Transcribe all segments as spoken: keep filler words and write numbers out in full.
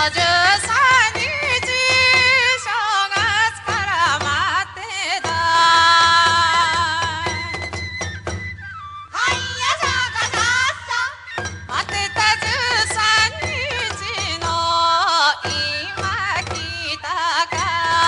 じゅうさんにち正月から待ってた。はいやさかさっさ待ってたじゅうさんにちの今来たか。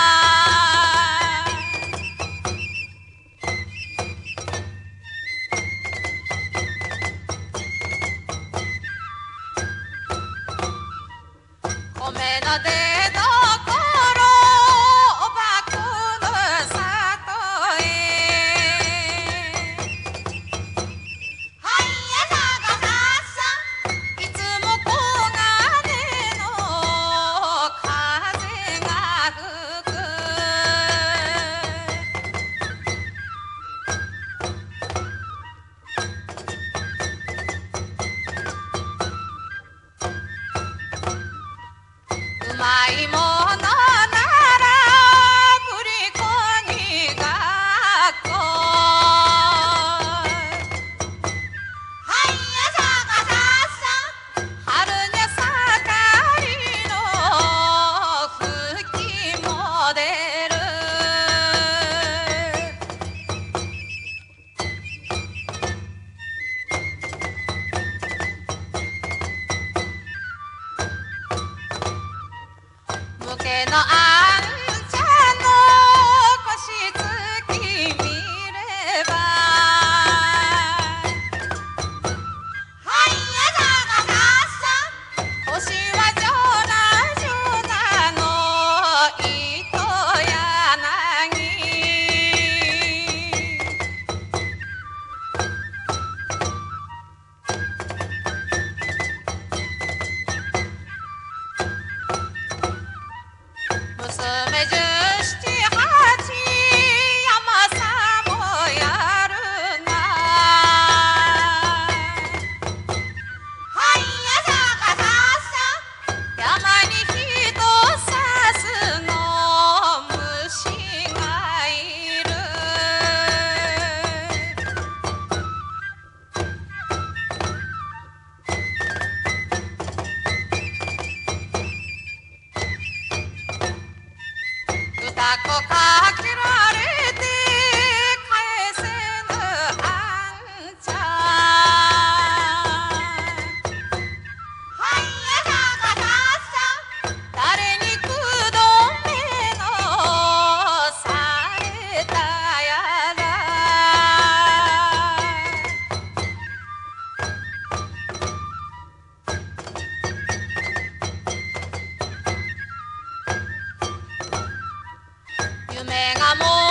米の出どころおばくの里へ。はいやさかさっさいつも黄金の風が吹く。うまいものならぶりこに学校。はいやさかさっさ春にゃ盛りの吹きも出る。向けのあんちゃんの腰つき見れば。はいやさかさっさ腰はジョナジョナの糸柳。娘十七八山さもやるな。はいやさかさっさ山に人さすの虫がいる。歌子かけられて返せぬあんちゃん。はいやさかさっさ誰にくどめのされたやら。夢がもう